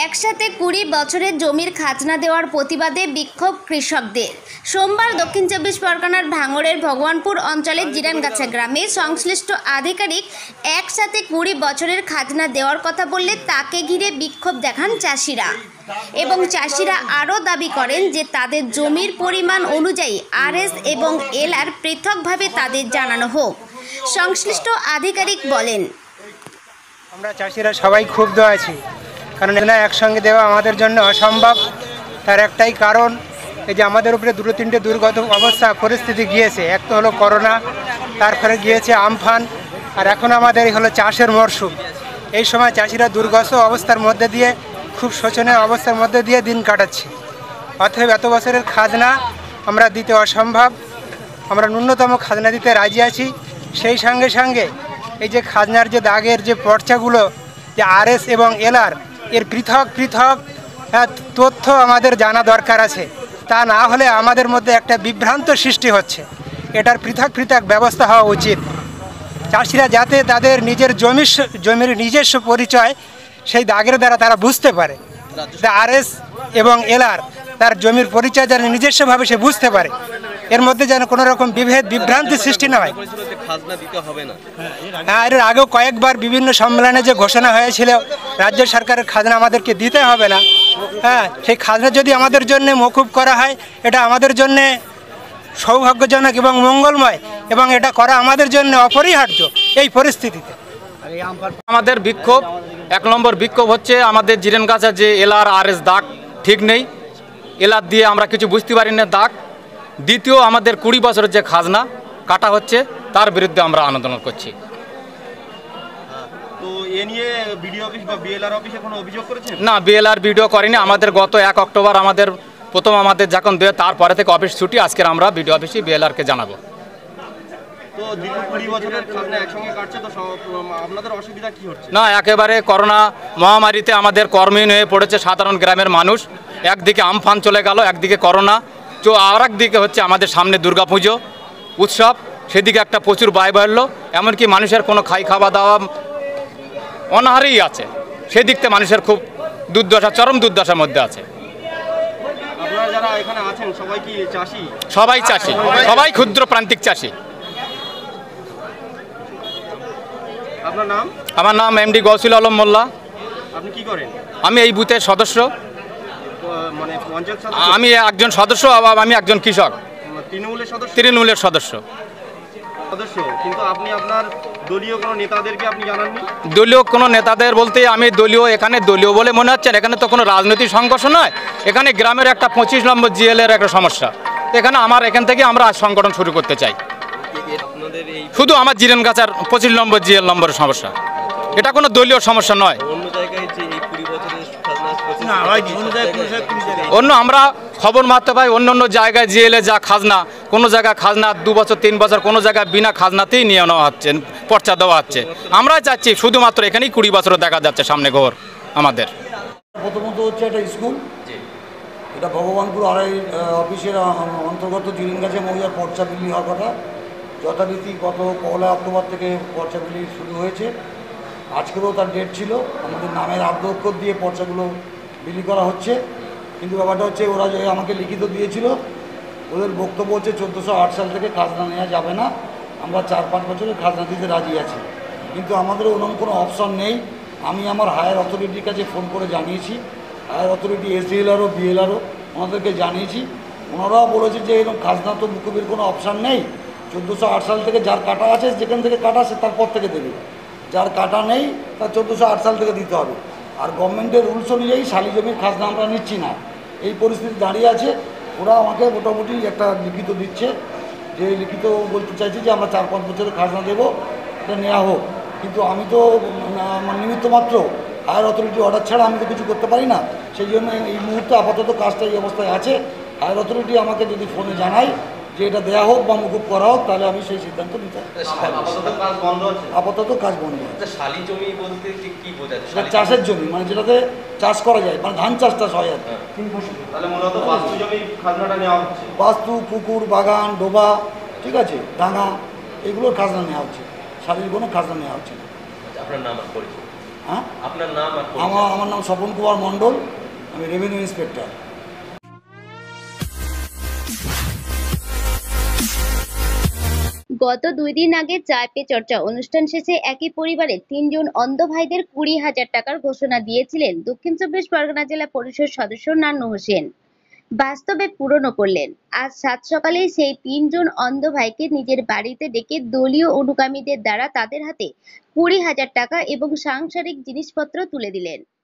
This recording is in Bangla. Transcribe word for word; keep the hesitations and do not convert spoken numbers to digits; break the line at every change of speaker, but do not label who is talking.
একসাথে কুড়ি বছরের জমির খাজনা দেওয়ার প্রতিবাদে বিক্ষোভ কৃষকদের। সোমবার দক্ষিণ চব্বিশ পরগনার ভাঙড়ের ভগবানপুর অঞ্চলের জিরানগাছা গ্রামে সংশ্লিষ্ট আধিকারিক একসাথে কুড়ি বছরের খাজনা দেওয়ার কথা বললে তাকে ঘিরে বিক্ষোভ দেখান চাষিরা এবং চাষিরা আরও দাবি করেন যে তাদের জমির পরিমাণ অনুযায়ী আরএস এবং এলআর পৃথকভাবে তাদের জানানো হোক। সংশ্লিষ্ট আধিকারিক বলেন,
আমরা চাষিরা সবাই ক্ষুব্ধ আছি, কারণ এখানে একসঙ্গে দেওয়া আমাদের জন্য অসম্ভব। তার একটাই কারণ, এই যে আমাদের উপরে দুটো তিনটে দুর্গত অবস্থা পরিস্থিতি গিয়েছে। এক তো হলো করোনা, তারপরে গিয়েছে আমফান, আর এখন আমাদের হলো চাষের মরশুম। এই সময় চাষিরা দুর্গত অবস্থার মধ্যে দিয়ে, খুব শোচনীয় অবস্থার মধ্যে দিয়ে দিন কাটাচ্ছে। অতএব এত বছরের খাজনা আমরা দিতে অসম্ভব। আমরা ন্যূনতম খাজনা দিতে রাজি আছি। সেই সঙ্গে সঙ্গে এই যে খাজনার যে দাগের যে পর্চাগুলো, যে আরএস এবং এলআর, এর পৃথক পৃথক তথ্য আমাদের জানা দরকার আছে। তা না হলে আমাদের মধ্যে একটা বিভ্রান্ত সৃষ্টি হচ্ছে। এটার পৃথক পৃথক ব্যবস্থা হওয়া উচিত। চাষিরা যাতে তাদের নিজের জমির জমির নিজস্ব পরিচয় সেই দাগের দ্বারা তারা বুঝতে পারে। আরএস এবং এলআর তার জমির পরিচয় যেন নিজস্বভাবে সে বুঝতে পারে। এর মধ্যে যেন কোনো রকম বিভেদ বিভ্রান্তি সৃষ্টি না হয়। হ্যাঁ, এর আগেও কয়েকবার বিভিন্ন সম্মেলনে যে ঘোষণা হয়েছিল রাজ্য সরকারের খাজনা আমাদেরকে দিতে হবে না, হ্যাঁ, সেই খাজনা যদি আমাদের জন্য মকুব করা হয়, এটা আমাদের জন্যে সৌভাগ্যজনক এবং মঙ্গলময়, এবং এটা করা আমাদের জন্য অপরিহার্য এই পরিস্থিতিতে।
আমাদের বিক্ষোভ, এক নম্বর বিক্ষোভ হচ্ছে আমাদের জিরানগাছা যে এলআর আরএস দাগ ঠিক নেই। এলআর দিয়ে আমরা কিছু বুঝতে পারি না দাগ। দ্বিতীয়, আমাদের কুড়ি বছরের যে খাজনা কাটা হচ্ছে তার বিরুদ্ধে আমরা আন্দোলন করছি।
তো এ নিয়ে বিডিও অফিস বা বিএলআর অফিসে কোনো অভিযোগ করেছেন?
না, বিএলআর ভিডিও করেনি। আমাদের গত এক অক্টোবর আমাদের প্রথম আমাদের যখন দেয়, তারপরে থেকে অফিস ছুটি। আজকের আমরা বিডিও অফিসে বিএলআরকে জানাবো।
তো দীর্ঘ কুড়ি বছরের খাজনা একসঙ্গে কাটছে, তো আপনাদের অসুবিধা কি হচ্ছে?
না, একেবারে করোনা মহামারীতে আমাদের কর্মহীন হয়ে পড়েছে সাধারণ গ্রামের মানুষ। একদিকে আমফান চলে গেল, একদিকে করোনা, তো আর একদিকে হচ্ছে আমাদের সামনে দুর্গাপুজো উৎসব, সেদিকে একটা প্রচুর ব্যয় বাড়লো। এমনকি মানুষের কোনো খাই খাওয়া দাওয়া অনাহারেই আছে। সেদিক থেকে মানুষের খুব দুর্দশা, চরম দুর্দশার মধ্যে আছে।
আপনারা যারা এখানে আছেন সবাই কি চাষি?
সবাই চাষি, সবাই ক্ষুদ্র প্রান্তিক চাষি।
আপনার নাম?
আমার নাম এমডি গৌসুল আলম মোল্লা।
আপনি কি করেন? আমি
এই বুথের সদস্য।
মানে পঞ্চায়েত সদস্য?
আমি একজন সদস্য, আমি একজন কৃষক।
তৃণমূলের সদস্য?
তৃণমূলের সদস্য
সদস্য কিন্তু আপনি আপনার দলীয় কোনো নেতাদেরকে আপনি জানাননি?
দলীয় কোনো নেতাদের বলতে আমি দলীয়, এখানে দলীয় বলে মনে হচ্ছে, এখানে তো কোনো রাজনৈতিক সংঘর্ষ নয়। এখানে গ্রামের একটা পঁচিশ নম্বর জিএল এর একটা সমস্যা। এখানে আমার এখান থেকে আমরা সংগঠন শুরু করতে চাই। শুধু আমার জিরানগাছার পঁচিশ নম্বর জিএল নম্বরের সমস্যা, এটা কোনো দলীয় সমস্যা নয়। অন্য আমরা খবর মারতে পাই, অন্য অন্য জায়গায় জিএলে যা খাজনা, কোনো জায়গায় খাজনা দু বছর তিন বছর, কোনো জায়গায় বিনা খাজনাতেই নিয়ে নেওয়া হচ্ছে, পর্চা দেওয়া হচ্ছে। আমরা চাচ্ছি শুধুমাত্র এখানেই কুড়ি বছর দেখা যাচ্ছে সামনে ঘর আমাদের।
প্রথমত হচ্ছে একটা স্কুল, এটা ভগবানপুর আড়াই অফিসের অন্তর্গত জিরানগাছা মৌজার পর্চা বিলি হওয়ার কথা। যথারীতি গত পয়লা অক্টোবর থেকে পর্চা বিলি শুরু হয়েছে। আজকেরও তার ডেট ছিল। আমাদের নামের আদ্যক্ষর দিয়ে পর্চাগুলো বিলি করা হচ্ছে। কিন্তু ব্যাপারটা হচ্ছে, ওরা যে আমাকে লিখিত দিয়েছিল, ওদের বক্তব্য হচ্ছে চোদ্দোশো আট সাল থেকে খাজনা নেওয়া যাবে না, আমরা চার পাঁচ বছরের খাজনা দিতে রাজি আছি। কিন্তু আমাদের ওরকম কোনো অপশন নেই। আমি আমার হায়ার অথরিটির কাছে ফোন করে জানিয়েছি, হায়ার অথরিটি এসডিএলআরও বিএলআরও ওনাদেরকে জানিয়েছি। ওনারাও বলেছে যে এরকম খাজনা তো মুকুবের কোনো অপশান নেই। চোদ্দোশো আট সাল থেকে যার কাটা আছে, যেখান থেকে কাটা আছে তারপর থেকে দেবে, যার কাটা নেই তার চোদ্দোশো আট সাল থেকে দিতে হবে। আর গভর্নমেন্টের রুলস অনুযায়ী শালি জমির খাজনা আমরা নিচ্ছি না, এই পরিস্থিতি দাঁড়িয়ে আছে। ওরা আমাকে মোটামুটি একটা লিখিত দিচ্ছে, যে লিখিত বলতে চাইছে যে আমরা চার পাঁচ বছরের খাজনা দেবো, এটা নেওয়া হোক। কিন্তু আমি তো নিমিত্ত মাত্র, হায়ার অথরিটি অর্ডার ছাড়া আমি তো কিছু করতে পারি না। সেই জন্য এই মুহূর্তে আপাতত কাজটা এই অবস্থায় আছে। হায়ার অথরিটি আমাকে যদি ফোনে জানায় যে এটা দেওয়া হোক বা মুকুব করা হোক, তাহলে আমি সেই সিদ্ধান্ত নিতে। আপাতত কাজ বন্ধ।
শালি জমি বলতে কি বোঝায়?
চাষের জমি, মানে যেটাতে চাষ করা যায়, মানে ধান চাষ টাষ হয় আর কি।
তাহলে মূলত বাস্তু জমি খাজনাটা নেওয়া হচ্ছে।
বাস্তু, পুকুর, বাগান, ডোবা, ঠিক আছে, ডাঙা, এগুলোর খাজনা নেওয়া হচ্ছে। শালির কোনো খাজনা নেওয়া হচ্ছে না।
আপনার নাম আর পরিচয়?
হ্যাঁ,
আপনার নাম আর পরিচয়?
আমার আমার নাম স্বপন কুমার মণ্ডল, আমি রেভিনিউ ইন্সপেক্টর।
গত দুই দিন আগে চায় পে চর্চা অনুষ্ঠান শেষে একই পরিবারের তিনজন অন্ধ ভাইদের কুড়ি হাজার টাকার ঘোষণা দিয়েছিলেন দক্ষিণ চব্বিশ পরগনা জেলা পরিষদ সদস্য নান্নু হোসেন। বাস্তবে পূরণও করলেন। আজ সাত সকালেই সেই তিনজন অন্ধ ভাইকে নিজের বাড়িতে ডেকে দলীয় অনুগামীদের দ্বারা তাদের হাতে কুড়ি হাজার টাকা এবং সাংসারিক জিনিসপত্র তুলে দিলেন।